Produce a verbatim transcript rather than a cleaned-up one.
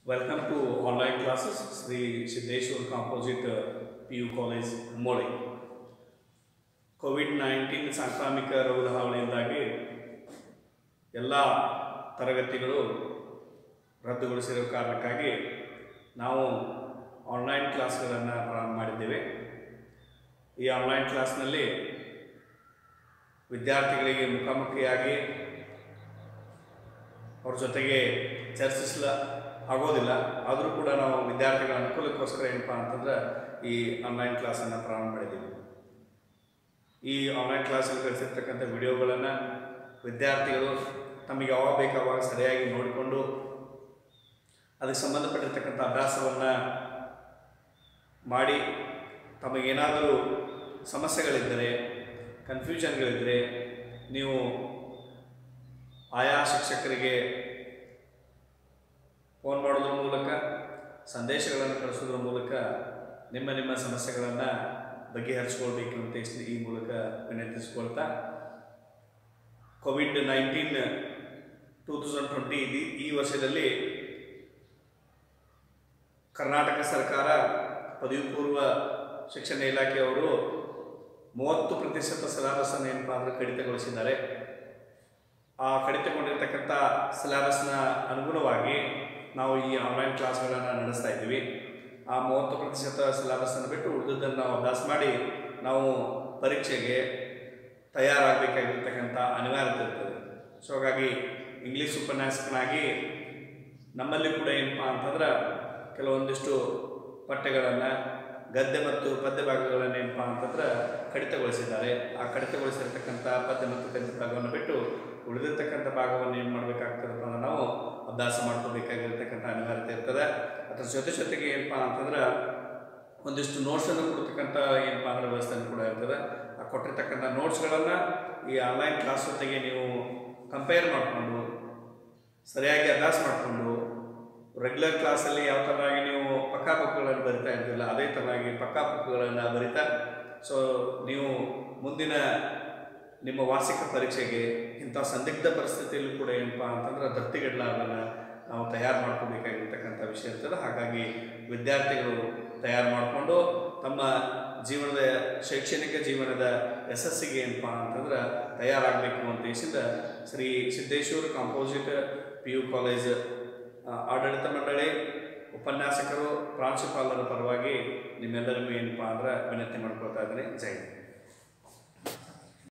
Welcome to online classes, Sri Siddheshwar Composite uh, P U College, Mole. COVID nineteen ಸಾಂಕ್ರಾಮಿಕ ರೋಗದ ಹಾವಳಿಯಿಂದಾಗಿ ಎಲ್ಲ ತರಗತಿಗಳು ರದ್ದುಗೊಳಿಸಿರುವ ಕಾರಣಕ್ಕಾಗಿ ನಾವು ಆನ್ಲೈನ್ ಕ್ಲಾಸ್ಗಳನ್ನು ಪ್ರಾರಂಭ ಮಾಡಿದ್ದೇವೆ. ಈ ಆನ್ಲೈನ್ ಕ್ಲಾಸ್ನಲ್ಲಿ ವಿದ್ಯಾರ್ಥಿಗಳಿಗೆ ಮುಖಾಮುಖಿಯಾಗಿ ಅವ್ರ ಜೊತೆಗೆ ಚರ್ಚಿಸಲ ಆಗೋದಿಲ್ಲ. ಆದರೂ ಕೂಡ ನಾವು ವಿದ್ಯಾರ್ಥಿಗಳ ಅನುಕೂಲಕ್ಕೋಸ್ಕರ ಏನಪ್ಪ ಅಂತಂದ್ರೆ ಈ ಆನ್ಲೈನ್ ಕ್ಲಾಸನ್ನು ಪ್ರಾರಂಭ ಮಾಡಿದ್ದೀವಿ. ಈ ಆನ್ಲೈನ್ ಕ್ಲಾಸಲ್ಲಿ ಕಳಿಸಿರ್ತಕ್ಕಂಥ ವಿಡಿಯೋಗಳನ್ನು ವಿದ್ಯಾರ್ಥಿಗಳು ತಮಗೆ ಯಾವಾಗ ಬೇಕು ಅವಾಗ ಸರಿಯಾಗಿ ನೋಡಿಕೊಂಡು ಅದಕ್ಕೆ ಸಂಬಂಧಪಟ್ಟಿರ್ತಕ್ಕಂಥ ಅಭ್ಯಾಸವನ್ನು ಮಾಡಿ ತಮಗೇನಾದರೂ ಸಮಸ್ಯೆಗಳಿದ್ದರೆ, ಕನ್ಫ್ಯೂಷನ್ಗಳಿದ್ದರೆ ನೀವು ಆಯಾ ಶಿಕ್ಷಕರಿಗೆ ಫೋನ್ ಮಾಡೋದ್ರ ಮೂಲಕ, ಸಂದೇಶಗಳನ್ನು ಕಳಿಸೋದ್ರ ಮೂಲಕ ನಿಮ್ಮ ನಿಮ್ಮ ಸಮಸ್ಯೆಗಳನ್ನು ಬಗೆಹರಿಸ್ಕೊಳ್ಬೇಕು ಅಂತ ಈ ಮೂಲಕ ವಿನಂತಿಸ್ಕೊಳ್ತಾ, COVID nineteen two thousand twenty ಈ ವರ್ಷದಲ್ಲಿ ಕರ್ನಾಟಕ ಸರ್ಕಾರ ಪದವಿ ಪೂರ್ವ ಶಿಕ್ಷಣ ಇಲಾಖೆಯವರು ಮೂವತ್ತು ಪ್ರತಿಶತ ಸಿಲೆಬಸ್ಸನ್ನು ಏನಪ್ಪ ಅಂದರೆ ಕಡಿತಗೊಳಿಸಿದ್ದಾರೆ. ಆ ಕಡಿತಗೊಂಡಿರ್ತಕ್ಕಂಥ ಸಿಲೆಬಸ್ನ ಅನುಗುಣವಾಗಿ ನಾವು ಈ ಆನ್ಲೈನ್ ಕ್ಲಾಸ್ಗಳನ್ನು ನಡೆಸ್ತಾ ಇದ್ದೀವಿ. ಆ ಮೂವತ್ತು ಪ್ರತಿಶತ ಸಿಲೆಬಸ್ಸನ್ನು ಬಿಟ್ಟು ಉಳಿದದ್ದನ್ನು ನಾವು ಅಭ್ಯಾಸ ಮಾಡಿ ನಾವು ಪರೀಕ್ಷೆಗೆ ತಯಾರಾಗಬೇಕಾಗಿರ್ತಕ್ಕಂಥ ಅನಿವಾರ್ಯತೆ ಇರ್ತದೆ. ಸೊ ಹಾಗಾಗಿ ಇಂಗ್ಲೀಷ್ ಉಪನ್ಯಾಸಕನಾಗಿ ನಮ್ಮಲ್ಲಿ ಕೂಡ ಏನಪ್ಪ ಅಂತಂದ್ರೆ ಕೆಲವೊಂದಿಷ್ಟು ಪಠ್ಯಗಳನ್ನು, ಗದ್ಯ ಮತ್ತು ಪದ್ಯ ಭಾಗಗಳನ್ನು ಏನಪ್ಪ ಅಂತಂದ್ರೆ ಕಡಿತಗೊಳಿಸಿದ್ದಾರೆ. ಆ ಕಡಿತಗೊಳಿಸಿರ್ತಕ್ಕಂಥ ಪದ್ಯ ಮತ್ತು ಗದ್ಯ ಭಾಗವನ್ನು ಬಿಟ್ಟು ಉಳಿದಿರ್ತಕ್ಕಂಥ ಭಾಗವನ್ನು ಏನು ಮಾಡಬೇಕಾಗ್ತದಪ್ಪ ಅಂದ್ರೆ ನಾವು ಅಭ್ಯಾಸ ಮಾಡ್ಕೋಬೇಕಾಗಿರ್ತಕ್ಕಂಥ ಅನಿವಾರ್ಯತೆ ಇರ್ತದೆ. ಅದರ ಜೊತೆ ಜೊತೆಗೆ ಏನಪ್ಪ ಅಂತಂದ್ರೆ ಒಂದಿಷ್ಟು ನೋಟ್ಸನ್ನು ಕೊಡ್ತಕ್ಕಂಥ ಏನಪ್ಪ ಅಂದ್ರೆ ವ್ಯವಸ್ಥೆಯನ್ನು ಕೂಡ ಇರ್ತದೆ. ಆ ಕೊಟ್ಟಿರ್ತಕ್ಕಂಥ ನೋಟ್ಸ್ಗಳನ್ನು ಈ ಆನ್ಲೈನ್ ಕ್ಲಾಸ್ ಜೊತೆಗೆ ನೀವು ಕಂಪೇರ್ ಮಾಡಿಕೊಂಡು ಸರಿಯಾಗಿ ಅಭ್ಯಾಸ ಮಾಡಿಕೊಂಡು ರೆಗ್ಯುಲರ್ ಕ್ಲಾಸಲ್ಲಿ ಯಾವ ಥರವಾಗಿ ನೀವು ಪಕ್ಕಾ ಬುಕ್ಗಳನ್ನು ಬರಿತಾ ಇರ್ತಿಲ್ಲ, ಅದೇ ಥರವಾಗಿ ಪಕ್ಕಾ ಬುಕ್ಗಳನ್ನು ಬರಿತಾ ಸೊ ನೀವು ಮುಂದಿನ ನಿಮ್ಮ ವಾರ್ಷಿಕ ಪರೀಕ್ಷೆಗೆ ಇಂಥ ಸಂದಿಗ್ಧ ಪರಿಸ್ಥಿತಿಯಲ್ಲೂ ಕೂಡ ಏನಪ್ಪ ಅಂತಂದ್ರೆ ದತ್ತಿಗಡ್ಲಾರನ್ನು ನಾವು ತಯಾರು ಮಾಡ್ಕೋಬೇಕಾಗಿರ್ತಕ್ಕಂಥ ವಿಷಯ ಇರ್ತದೆ. ಹಾಗಾಗಿ ವಿದ್ಯಾರ್ಥಿಗಳು ತಯಾರು ಮಾಡಿಕೊಂಡು ತಮ್ಮ ಜೀವನದ ಶೈಕ್ಷಣಿಕ ಜೀವನದ ಯಶಸ್ಸಿಗೆ ಏನಪ್ಪ ಅಂತಂದ್ರೆ ತಯಾರಾಗಬೇಕು ಅಂತ ದೇಶದಿಂದ Shri Siddeshwara composite P U college ಆಡಳಿತ ಮಂಡಳಿ, ಉಪನ್ಯಾಸಕರು, ಪ್ರಾಂಶುಪಾಲರ ಪರವಾಗಿ ನಿಮ್ಮೆಲ್ಲರಿಗೂ ಏನಪ್ಪ ಅಂದ್ರೆ ವಿನಂತಿ ಮಾಡ್ಕೊಳ್ತಾ ಇದ್ದೀನಿ. ಜೈ ಹಿಂದ್.